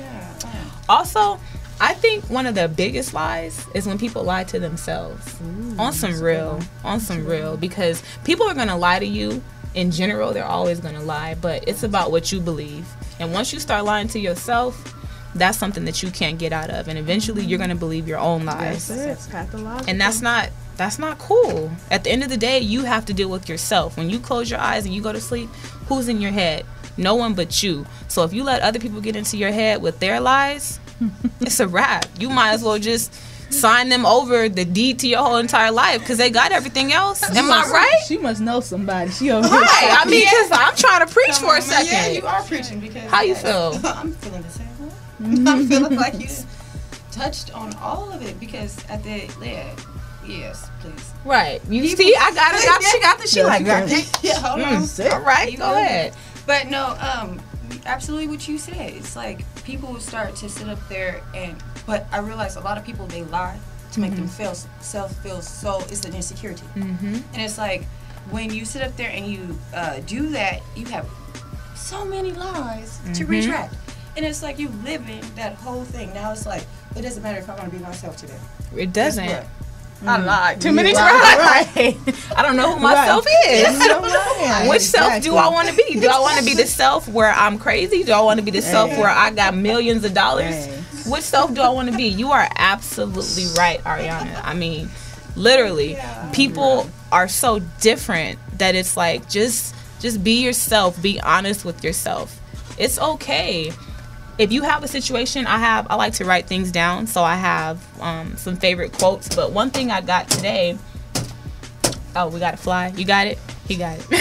Also, I think one of the biggest lies is when people lie to themselves. on some real. On some real. Because people are gonna lie to you. In general, they're always gonna lie, but it's about what you believe. And once you start lying to yourself, that's something that you can't get out of, and eventually you're gonna believe your own lies. That's it. Pathological. And that's not that's not cool. At the end of the day, you have to deal with yourself. When you close your eyes and you go to sleep, who's in your head? No one but you. So if you let other people get into your head with their lies, it's a wrap. You might as well just sign them over the deed to your whole entire life because they got everything else. Am I right? She must know somebody. She over here. Right. I mean, because I'm trying to preach Come for a on, man. second. Yeah, you are preaching because How you feel? I'm feeling the same way. I'm feeling like you touched on all of it because at the yeah, yes, please. Right. You People- see, I got it. Got, she got the. She Yeah, like she got got it. Yeah, hold on. Mm, all right, You go good. ahead. But no, um, absolutely what you said. It's like people will start to sit up there and, but I realize a lot of people they lie to make them feel self feel so. It's an insecurity, Mm-hmm. and it's like when you sit up there and you uh, do that, you have so many lies to Mhm. retract. And it's like you living that whole thing. Now it's like, it doesn't matter if I want to be myself today. It doesn't. Guess I lied too You many lied, times. right. I don't know who Right. myself is. You don't know. Which self do Exactly. I want to be? Do I want to be the self where I'm crazy? Do I want to be the self Hey. where I got millions of dollars? Hey. Which self do I want to be? You are absolutely right, Ariana. I mean, literally, people are so different that it's like just just be yourself. Be honest with yourself. It's okay. If you have a situation, I have I like to write things down, so I have um, some favorite quotes. But one thing I got today. Oh, we got to fly. You got it. He got it.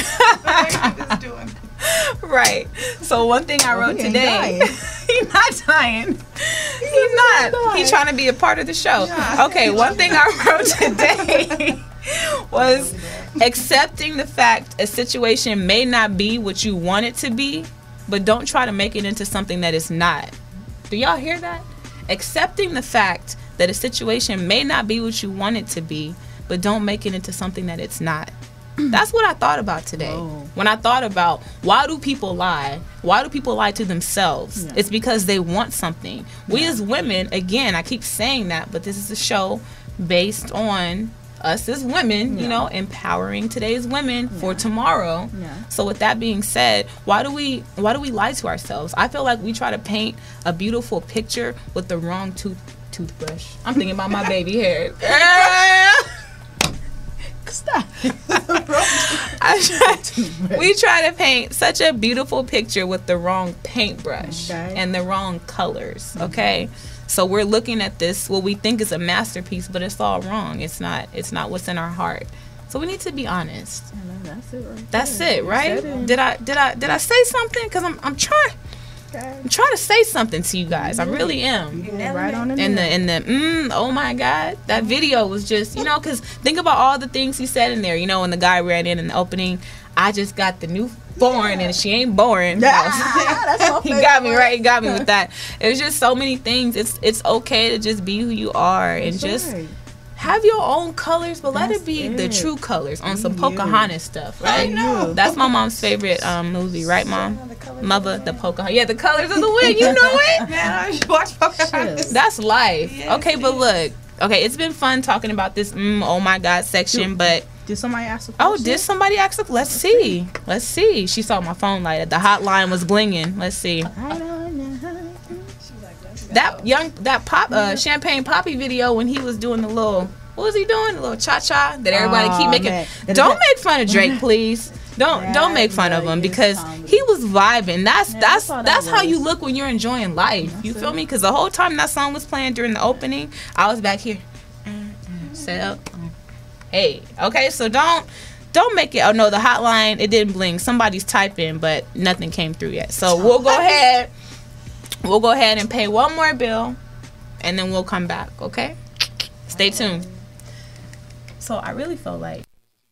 Right. So one thing I Oh, wrote he ain't today. dying. He's not dying. He's not. He's trying to be a part of the show. Okay. One thing I wrote today was accepting the fact a situation may not be what you want it to be, but don't try to make it into something that it's not. Do y'all hear that? Accepting the fact that a situation may not be what you want it to be, but don't make it into something that it's not. That's what I thought about today. When I thought about why do people lie? Why do people lie to themselves? Yeah. It's because they want something. We as women, again, I keep saying that, but this is a show based on us as women, you Yeah. know, empowering today's women for tomorrow. Yeah. So with that being said, why do we why do we lie to ourselves? I feel like we try to paint a beautiful picture with the wrong tooth toothbrush. I'm thinking about my baby hair. Stop. I try, we try to paint such a beautiful picture with the wrong paintbrush Okay. and the wrong colors. Okay, so we're looking at this what we think is a masterpiece, but it's all wrong. It's not. It's not what's in our heart. So we need to be honest. That's it. Right That's there. it, You right? said it. Did I did I did I say something? Cause I'm I'm trying. I'm trying to say something to you guys. I really am. Right on the And the nail. and the mm, oh my god, that video was just, you know, because think about all the things he said in there. You know, when the guy ran in in the opening, I just got the new born and she ain't boring. That's my He favorite got me one. right. He got me with that. It's just so many things. It's it's okay to just be who you are and That's just right. have your own colors, but let That's it be the it. true colors on some Be Pocahontas stuff, right? I know. That's my mom's favorite um, movie, right, Mom? Mother, the Pocahontas. Yeah, the colors of the wind. You know it. Man, I should watch Pocahontas. That's life. Yes, Okay, but look. Okay, it's been fun talking about this mm, oh my god section, but Did somebody ask a oh, question? did somebody ask? A, let's see. Let's see. She saw my phone light. The hotline was blinging. Let's see. I don't know. That young, that pop, uh, Champagne Poppy video when he was doing the little, what was he doing? The little cha cha that everybody Aw, keep making. man. Don't make fun of Drake, please. Don't don't make fun of him because he was vibing. That's that's all that that's how was. you look when you're enjoying life. You feel me? Because the whole time that song was playing during the opening, I was back here. Set up. Hey, okay. So don't don't make it. Oh no, the hotline it didn't bling. Somebody's typing, but nothing came through yet. So we'll go ahead. We'll go ahead and pay one more bill, and then we'll come back. Okay? Stay tuned. So I really feel like.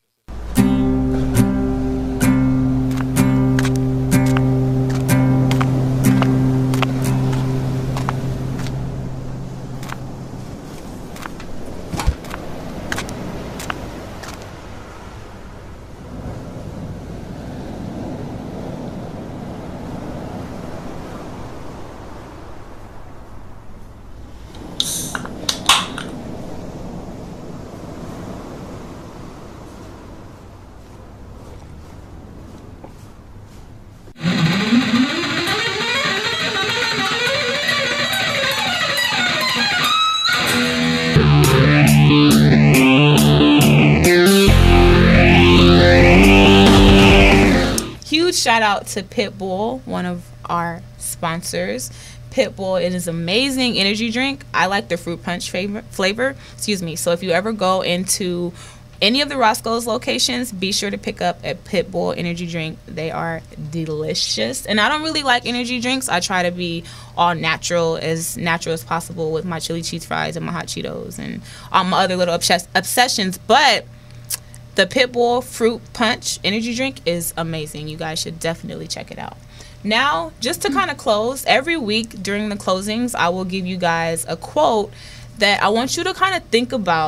Huge shout out to Pitbull, one of our sponsors. Pitbull, it is amazing energy drink. I like the fruit punch flavor, flavor. Excuse me. So if you ever go into any of the Roscoe's locations, be sure to pick up a Pitbull energy drink. They are delicious. And I don't really like energy drinks. I try to be all natural, as natural as possible with my chili cheese fries and my hot Cheetos and all my other little obsess- obsessions. But the Pitbull Fruit Punch energy drink is amazing. You guys should definitely check it out. Now, just to kind of close, every week during the closings, I will give you guys a quote that I want you to kind of think about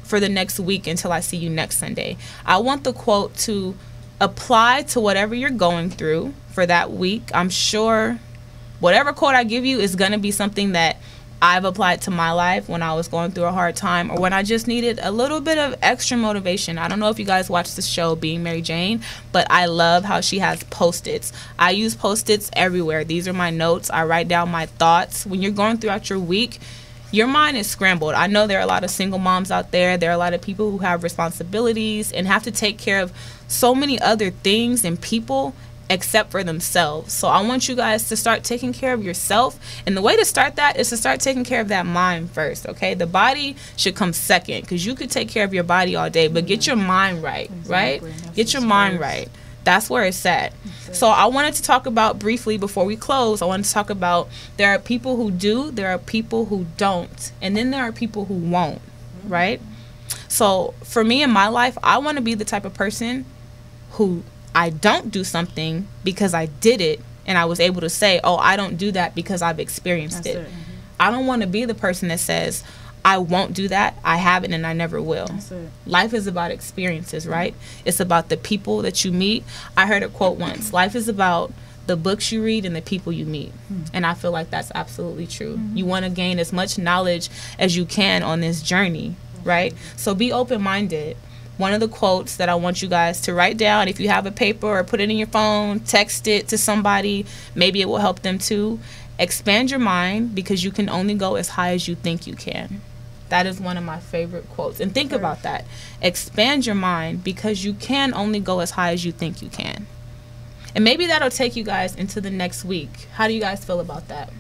for the next week until I see you next Sunday. I want the quote to apply to whatever you're going through for that week. I'm sure whatever quote I give you is going to be something that I've applied to my life when I was going through a hard time or when I just needed a little bit of extra motivation. I don't know if you guys watch the show Being Mary Jane, but I love how she has Post-its. I use Post-its everywhere. These are my notes. I write down my thoughts. When you're going throughout your week, your mind is scrambled. I know there are a lot of single moms out there. There are a lot of people who have responsibilities and have to take care of so many other things and people except for themselves. So I want you guys to start taking care of yourself. And the way to start that is to start taking care of that mind first, okay? The body should come second because you could take care of your body all day, but get your mind right, right? Get your mind right. That's where it's at. So I wanted to talk about briefly before we close, I wanted to talk about there are people who do, there are people who don't, and then there are people who won't, right? So for me in my life, I want to be the type of person who I don't do something because I did it and I was able to say, oh, I don't do that because I've experienced it. it. Mm-hmm. I don't want to be the person that says, I won't do that, I haven't, and I never will. Life is about experiences, right? It's about the people that you meet. I heard a quote once, life is about the books you read and the people you meet. Mm-hmm. And I feel like that's absolutely true. Mm-hmm. You want to gain as much knowledge as you can on this journey, right? So be open-minded. One of the quotes that I want you guys to write down, if you have a paper or put it in your phone, text it to somebody, maybe it will help them too. Expand your mind because you can only go as high as you think you can. That is one of my favorite quotes. And think about that. Expand your mind because you can only go as high as you think you can. And maybe that'll take you guys into the next week. How do you guys feel about that?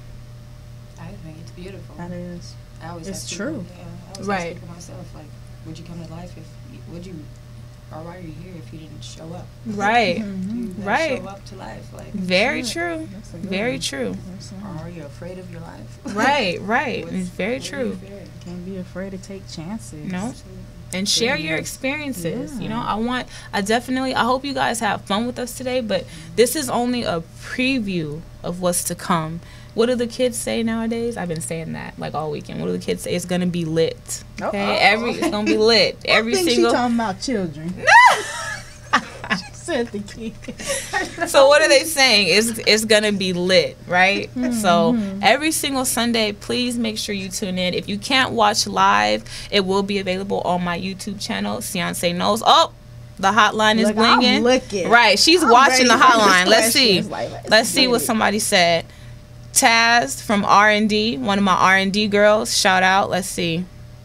I think it's beautiful. That is. I always it's ask true. People, yeah, I always right. ask people myself, like, would you come to life if, would you, or why are you here if you didn't show up? Right. You right. show up to life. Like, very yeah. true. Very one. true. Or are you afraid of your life? Right, right. It's very true. You can't be afraid to take chances. No. And share your experiences. Yeah. You know, I want, I definitely, I hope you guys have fun with us today, but this is only a preview of what's to come. What do the kids say nowadays? I've been saying that like all weekend. What do the kids say? It's gonna be lit. Okay, Uh-oh. every it's gonna be lit. Every I think single. She talking about children. She said the kids. So what are they saying? It's it's gonna be lit, right? Mm-hmm. So every single Sunday, please make sure you tune in. If you can't watch live, it will be available on my YouTube channel. Beyonce knows. Oh. The hotline is Look, blinging. I'm looking. Right, she's I'm watching the hotline. Let's see. Like, let's let's see what somebody said. Taz from R and D, one of my R and D girls. Shout out. Let's see.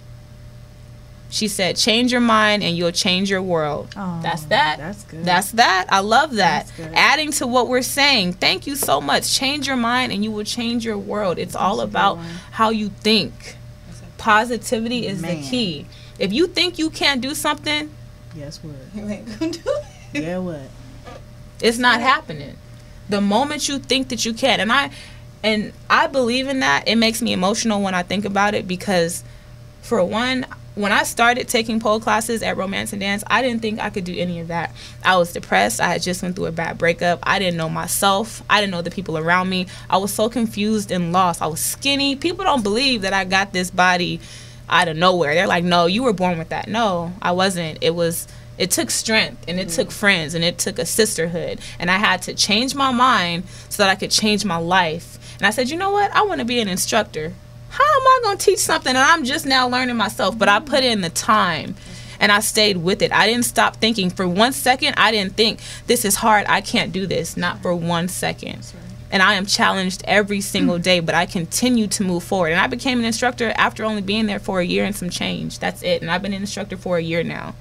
She said, change your mind and you'll change your world. Oh, that's that. That's good. That's that. I love that. That's good. Adding to what we're saying. Thank you so much. Change your mind and you will change your world. It's all about how you think. Positivity is Man. the key. If you think you can't do something, guess what? You ain't gonna do it. Yeah, what? It's not happening. The moment you think that you can, and I, and I believe in that. It makes me emotional when I think about it because, for one, when I started taking pole classes at Romance and Dance, I didn't think I could do any of that. I was depressed. I had just went through a bad breakup. I didn't know myself. I didn't know the people around me. I was so confused and lost. I was skinny. People don't believe that I got this body out of nowhere. They're like, no, you were born with that. No, I wasn't. It was, it took strength and it mm. took friends and it took a sisterhood. And I had to change my mind so that I could change my life. And I said, you know what? I want to be an instructor. How am I going to teach something that I'm just now learning myself? But I put in the time and I stayed with it. I didn't stop thinking. For one second, I didn't think, this is hard. I can't do this. Not for one second. And I am challenged every single day, but I continue to move forward. And I became an instructor after only being there for a year and some change. That's it. And I've been an instructor for a year now.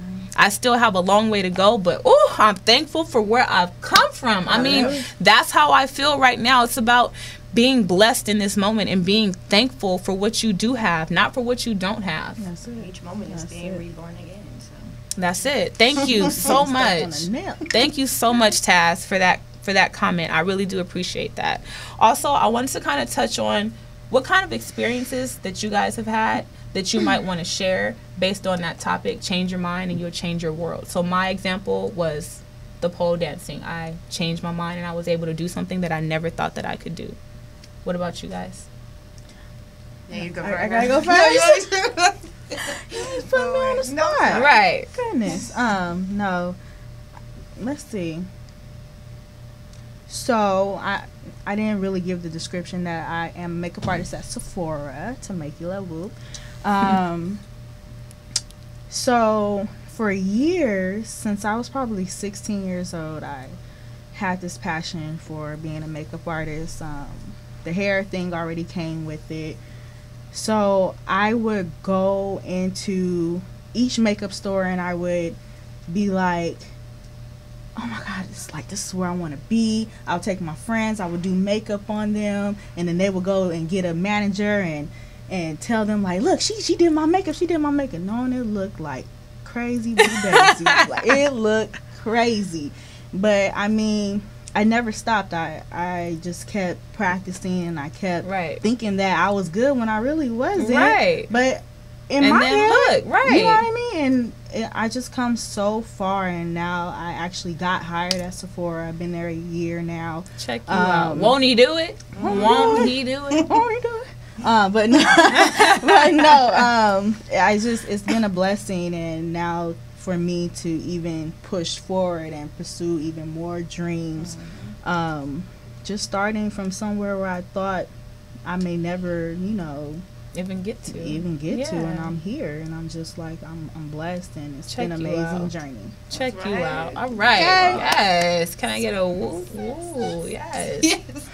I still have a long way to go, but oh, I'm thankful for where I've come from. I mean, that's how I feel right now. It's about being blessed in this moment and being thankful for what you do have, not for what you don't have. That's it. Each moment is being reborn again. So. That's it. Thank you so much. Thank you so much, Taz, for that for that comment. I really do appreciate that. Also, I wanted to kind of touch on what kind of experiences that you guys have had that you might want to share based on that topic, change your mind and you'll change your world. So my example was the pole dancing. I changed my mind and I was able to do something that I never thought that I could do. What about you guys? Yeah, you go I, first. I gotta go first. You put me on the spot. Right. Goodness. Um, no. Let's see. So I I didn't really give the description that I am a makeup artist at Sephora, Temecula Whoop. Um, so for years, since I was probably sixteen years old, I had this passion for being a makeup artist. Um, the hair thing already came with it. So I would go into each makeup store and I would be like, oh my God, it's like, this is where I want to be. I'll take my friends, I would do makeup on them, and then they would go and get a manager and and tell them like, look, she she did my makeup, she did my makeup. No, and it looked like crazy blue daisy. Like, it looked crazy. But I mean, I never stopped. I I just kept practicing, and I kept right. thinking that I was good when I really wasn't. Right. But in and my then head, look, right. You know what I mean? And it, I just come so far, and now I actually got hired at Sephora. I've been there a year now. Check you um, out. Won't he do it? Won't he do it? Won't he do it? Uh, but no, but no. Um, I just it's been a blessing, and now for me to even push forward and pursue even more dreams, mm-hmm. um, just starting from somewhere where I thought I may never, you know, even get to, even get yeah. to, and I'm here, and I'm just like I'm, I'm blessed, and it's Check been an you amazing out. journey. Check That's you right. out. All right. Okay. Yes. Can I get a woo? Woo. Yes. Yes.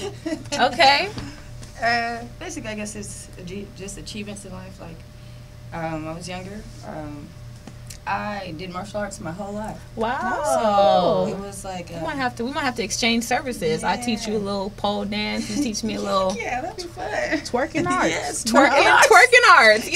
Okay. Uh, basically, I guess it's ag- just achievements in life. Like, um, I was younger. Um, I did martial arts my whole life. Wow. So it was like we uh, might have to. We might have to exchange services. I teach you a little pole dance. You teach me a little. Yeah, that'd be fun. Twerking arts. Yes, Twerking, twerking arts.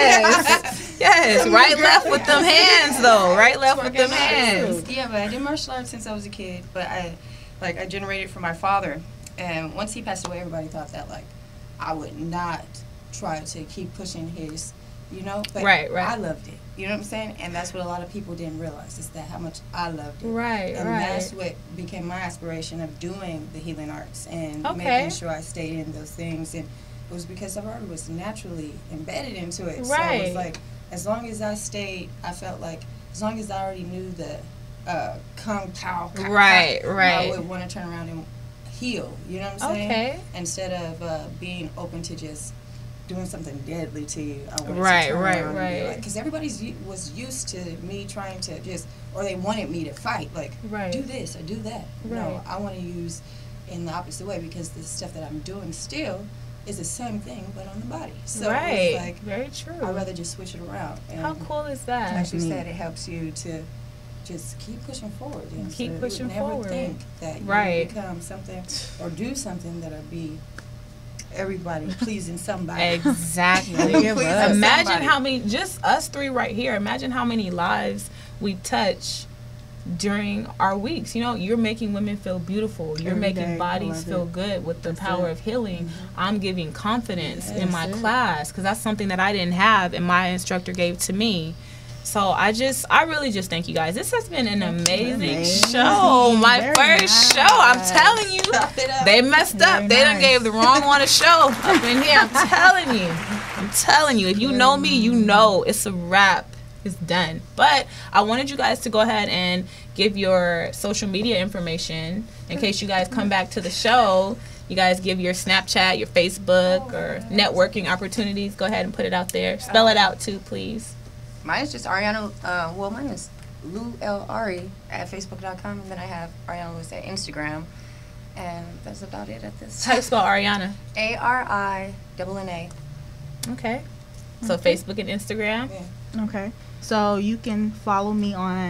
Yes. Yes. Right, left with them hands, though. Right, left with them hands. Yeah, but I did martial arts since I was a kid. But I, like, I generated from my father, and once he passed away, everybody thought that like I would not try to keep pushing his, you know. But right, right. I loved it. You know what I'm saying? And that's what a lot of people didn't realize, is that how much I loved it. Right, and right. that's what became my aspiration of doing the healing arts and Okay. making sure I stayed in those things. And it was because I've already was naturally embedded into it. So it Right. was like, as long as I stayed, I felt like, as long as I already knew the uh, kung pao, ka- Right, ka, right. I would want to turn around and heal. You know what I'm saying? Okay. Instead of uh, being open to just doing something deadly to you, I wanted Right, to turn right, around and be right. like, because everybody's u- was used to me trying to just, or they wanted me to fight, like, Right. do this or do that. Right. No, I want to use in the opposite way, because the stuff that I'm doing still is the same thing, but on the body. So Right. it's like, very true. I'd rather just switch it around. And How cool is that? like you said, it helps you to just keep pushing forward. And Keep so pushing never forward. think that you Right. become something or do something that'll be everybody pleasing somebody. Exactly. Pleasing Imagine somebody. how many, just us three right here, imagine how many lives we touch during our weeks. You know, you're making women feel beautiful. You're Every making day. I bodies love feel it. good with the That's power it. of healing. I'm giving confidence in That's my it. class, because that's something that I didn't have and my instructor gave to me. So I just, I really just thank you guys. This has been an amazing, Amazing. show. My Very first nice. show. I'm telling you, they messed up. Very They done nice. gave the wrong one a show up in here. I'm telling you. I'm telling you. If you know me, you know it's a wrap. It's done. But I wanted you guys to go ahead and give your social media information in case you guys come back to the show. You guys give your Snapchat, your Facebook, or networking opportunities. Go ahead and put it out there. Spell it out too, please. Mine is just Ariana. Uh, well, mine is Lou L Ari at Facebook dot com, and then I have Ariana Lewis at Instagram, and that's about it at this. How do you spell Ariana? A R I N N A. Okay. So Okay. Facebook and Instagram. Okay. So you can follow me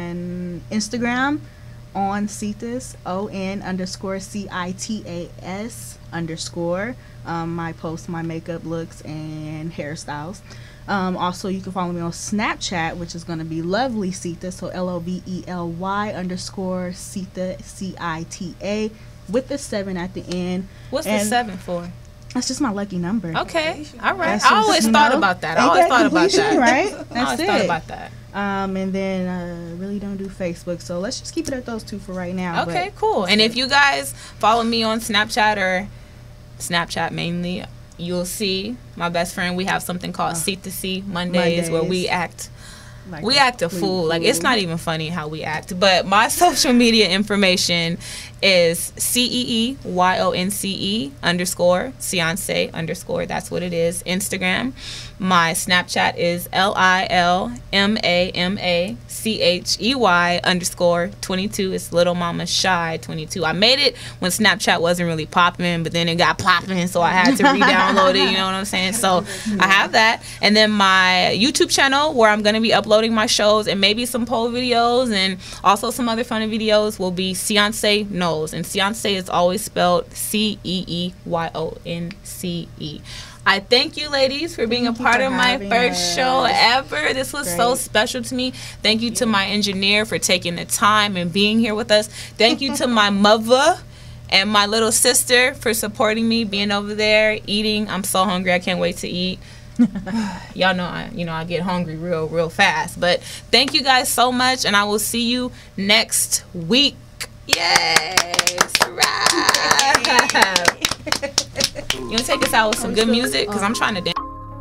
on Instagram on Cetas, O N underscore C I T A S underscore. Um, I post my makeup looks and hairstyles. Um, also, you can follow me on Snapchat, which is going to be Lovely Cita, so L O V E L Y underscore Cita, C I T A, with the seven at the end. What's And the seven for? That's just my lucky number. Okay. All right. That's I just, always you thought know, about that. I ain't always that thought about completion, that. right? I That's always it. thought about that. Um, and then uh, really don't do Facebook, so let's just keep it at those two for right now. Okay, but- cool. And if you guys follow me on Snapchat or Snapchat mainly, you'll see my best friend. We have something called C to C Mondays, Mondays. where we act. Like we act a fool. Like, it's not even funny how we act. But my social media information is C E E Y O N C E underscore Ciance underscore. That's what it is. Instagram. My Snapchat is L I L M A M A C H E Y underscore twenty-two. It's Little Mama Shy twenty-two. I made it when Snapchat wasn't really popping, but then it got popping, so I had to re-download it. You know what I'm saying? So I have that. And then my YouTube channel, where I'm going to be uploading my shows and maybe some poll videos and also some other funny videos, will be Ciance Knows. And Ciance is always spelled C E E Y O N C E. I thank you, ladies, for being Thank a part you of for my having first us. show ever. This was so Great. special to me. Thank you to my engineer for taking the time and being here with us. Thank you to my mother and my little sister for supporting me, being over there, eating. I'm so hungry. I can't wait to eat. Y'all know I, you know, I get hungry real, real fast. But thank you guys so much, and I will see you next week. Yes, right. You want to take us out with some good music? Because I'm trying to dance.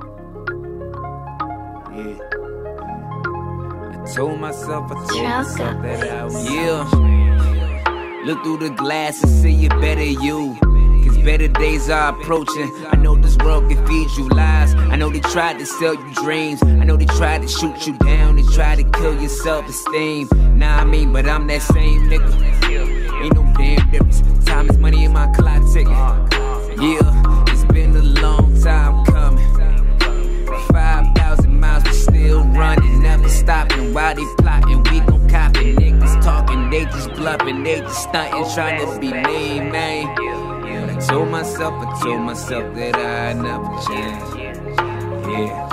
Yeah. I told myself, I told myself that I was. Yeah. Look through the glass and see a better you. Cause better days are approaching. I know this world can feed you lies. I know they tried to sell you dreams. I know they tried to shoot you down. They tried to kill your self-esteem. Nah, I mean, but I'm that same nigga. Ain't no damn difference. Time is money in my clock ticking. Yeah, it's been a long time coming. Five thousand miles, we still running, never stopping. While they plotting, we gon' copy. Niggas talking, they just bluffing, they just stunting, trying to be mean, man. But I told myself, I told myself that I never change. Yeah,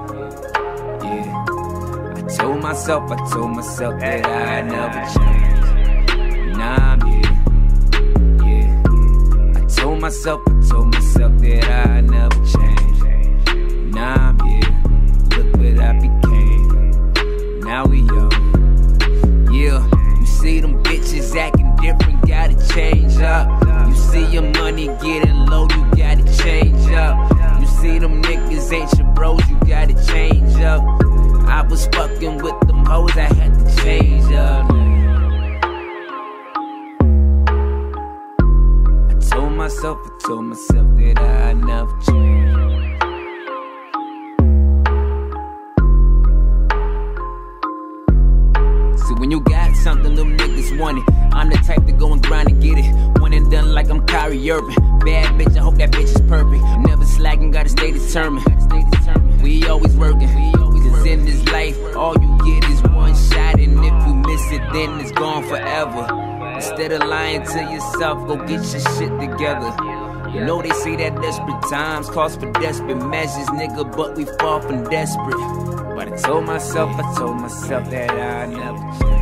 yeah. I told myself, I told myself that I never change. Nah, I'm here. I told myself, I told myself that I never change. Now I'm here, look what I became. Now we young. Yeah, you see them bitches acting different, gotta change up. You see your money getting low, you gotta change up. You see them niggas ain't your bros, you gotta change up. I was fucking with them hoes, I had to change up. I told myself, I told myself that I never change. So when you got something, them niggas want it. I'm the type to go and grind and get it. One and done like I'm Kyrie Irving. Bad bitch, I hope that bitch is perfect. Never slacking, gotta stay determined. We always working. Cause in this life, all you get is one shot. And if you miss it, then it's gone forever. Instead of lying to yourself, go get your shit together. You know they say that desperate times calls for desperate measures, nigga, but we fall from desperate. But I told myself, I told myself that I never change.